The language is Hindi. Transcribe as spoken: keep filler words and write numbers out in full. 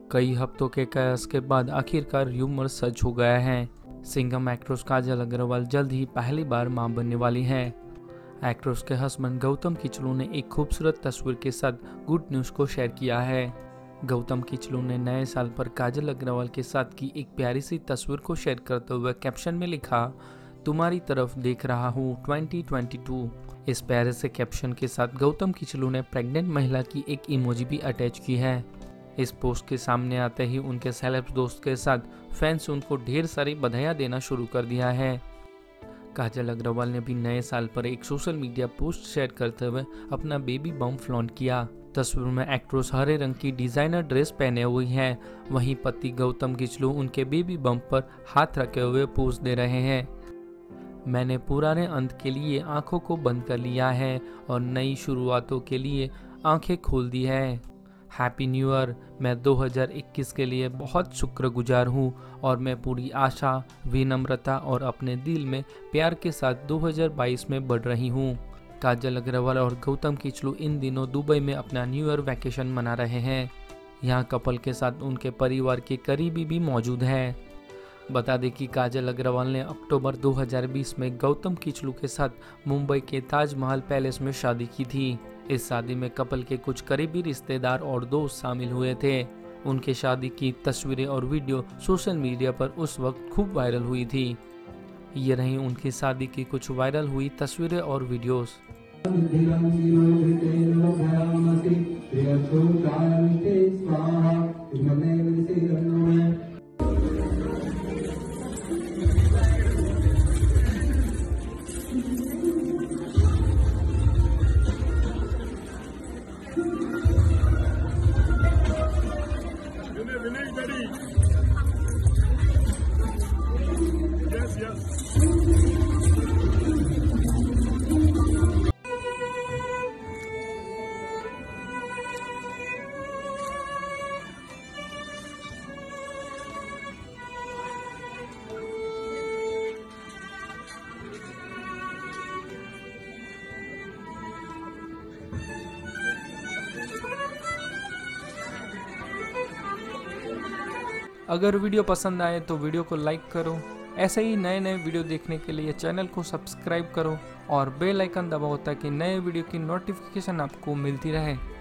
कई हफ्तों के कयास के बाद आखिरकार र्यूमर सच हो गया है। सिंघम एक्ट्रेस काजल अग्रवाल जल्द ही पहली बार मां बनने वाली है। एक्ट्रेस के हस्बैंड गौतम किचलू ने एक खूबसूरत तस्वीर के साथ गुड न्यूज़ को शेयर किया है। गौतम किचलू ने नए साल पर काजल अग्रवाल के साथ की एक प्यारी सी तस्वीर को शेयर करते हुए कैप्शन में लिखा, तुम्हारी तरफ देख रहा हूँ ट्वेंटी ट्वेंटी टू। इस प्यारे से कैप्शन के साथ गौतम किचलू ने प्रेग्नेंट महिला की एक इमोजी भी अटैच की है। इस पोस्ट के सामने आते ही उनके सेलेब्स दोस्त के साथ फैंस उनको ढेर सारी बधाइयाँ देना शुरू कर दिया है। काजल अग्रवाल ने भी नए साल पर एक सोशल मीडिया पोस्ट शेयर करते हुए अपना बेबी बम्प फ्लॉन्ट किया। तस्वीर में एक्ट्रेस हरे रंग की डिजाइनर ड्रेस पहने हुई है, वहीं पति गौतम किचलू उनके बेबी बम्प पर हाथ रखे हुए पोज दे रहे हैं। मैंने पुराने अंत के लिए आंखों को बंद कर लिया है और नई शुरुआतों के लिए आंखें खोल दी है। Happy new year. मैं दो हज़ार इक्कीस के लिए बहुत शुक्रगुजार हूँ और मैं पूरी आशा, विनम्रता और अपने दिल में प्यार के साथ दो हज़ार बाईस में बढ़ रही हूँ। काजल अग्रवाल और गौतम किचलू इन दिनों दुबई में अपना न्यू ईयर वैकेशन मना रहे हैं। यहाँ कपल के साथ उनके परिवार के करीबी भी मौजूद हैं। बता दें कि काजल अग्रवाल ने अक्टूबर दो हज़ार बीस में गौतम किचलू के साथ मुंबई के ताजमहल पैलेस में शादी की थी। इस शादी में कपल के कुछ करीबी रिश्तेदार और दोस्त शामिल हुए थे। उनके शादी की तस्वीरें और वीडियो सोशल मीडिया पर उस वक्त खूब वायरल हुई थी। ये रही उनकी शादी की कुछ वायरल हुई तस्वीरें और videos. Vinay, ready? Yes, yes. अगर वीडियो पसंद आए तो वीडियो को लाइक करो। ऐसे ही नए नए वीडियो देखने के लिए चैनल को सब्सक्राइब करो और बेल आइकन दबाओ ताकि नए वीडियो की नोटिफिकेशन आपको मिलती रहे।